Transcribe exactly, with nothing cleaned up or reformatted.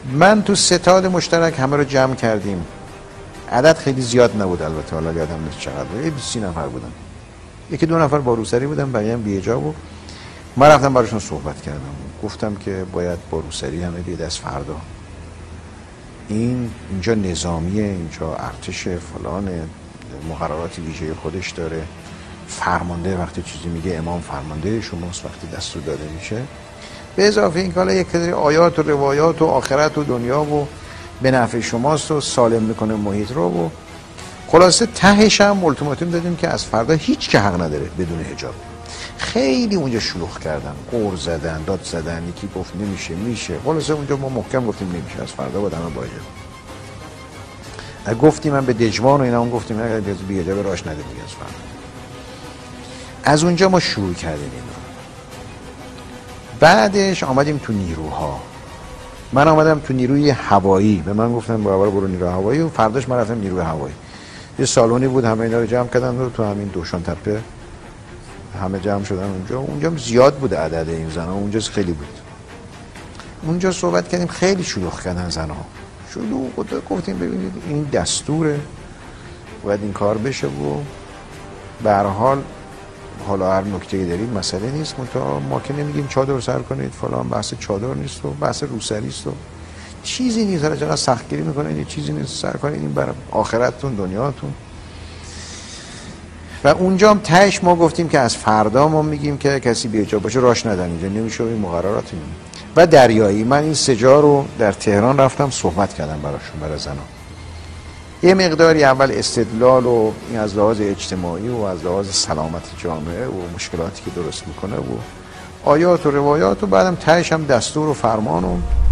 من تو ستاد مشترک همه رو جمع کردیم. عدد خیلی زیاد نبود البته، حالا یادم نیست چقدر بود، بیست نفر بودن. یکی دو نفر با روسری بودن، بقیه هم بی‌حجاب بود. من رفتم براشون صحبت کردم، گفتم که باید با روسری همه بیاد از فردا. این اینجا نظامیه، اینجا ارتش فلان، مقررات ویژه خودش داره، فرمانده وقتی چیزی میگه امام فرمانده شماست وقتی دستور داده میشه. به اضافه این کالا یک سری آیات و روایات و آخرت و دنیا و به نفع شماست و سالم میکنه محیط رو. و خلاصه تهش هم التیماتوم دادیم که از فردا هیچ که حق نداره بدون حجاب. خیلی اونجا شلوغ کردن، قور زدن، داد زدن، یکی گفت نمیشه میشه. خلاصه اونجا ما محکم گفتیم نمیشه، از فردا باید همه با حجاب. گفتیم من به دجوان و اینا هم گفتیم اگر بی حجاب راش نده دیگه از فردا. از اونجا ما شروع کردیم اینا. بعدش آمدیم تو نیروها. من آمدم تو نیروی هوایی، به من گفتن برابر برو نیروی هوایی و فرداش من رفتم نیروی هوایی. یه سالونی بود، همه اینا رو جمع کردن و تو همین دوشان تپه همه جمع شدن اونجا. اونجا زیاد بود عدد این زنها، اونجا خیلی بود. اونجا صحبت کردیم، خیلی شلوغ کردن زنها. شلوغ بود. گفتیم ببینید این دستوره، باید این کار بشه و به هر حال حالا هر نکته‌ای دارید مسئله نیست، منتها ما که نمیگیم چادر سر کنید فلان، بحث چادر نیست و بحث روسری است و چیزی نیست. هر چقدر سختگیری میکنید یه چیزی نیست، سر کنید این برای آخرتتون دنیاتون. و اونجا هم تهش ما گفتیم که از فردا ما میگیم که کسی بی‌حجاب باشه راش ندن، اینجا نمیشه، این مقررات این. و دریایی من این سه جا رو در تهران رفتم صحبت کردم براشون، برای زنا. یه مقداری اول استدلال و این از لحاظ اجتماعی و از لحاظ سلامت جامعه و مشکلاتی که درست میکنه و آیات و روایات و بعدم تهش هم دستور و فرمان و